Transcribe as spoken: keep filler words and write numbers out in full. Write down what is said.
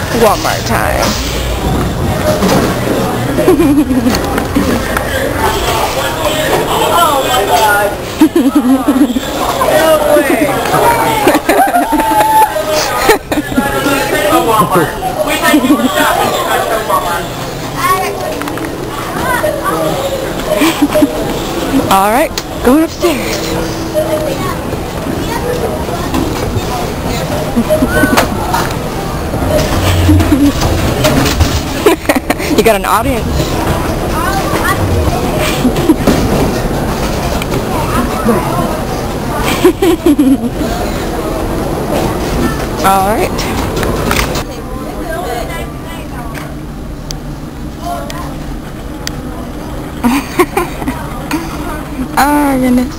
One more time. Oh my god. No way. We thank you for stopping at Walmart. Alright, going upstairs. You got an audience. Alright. Oh goodness.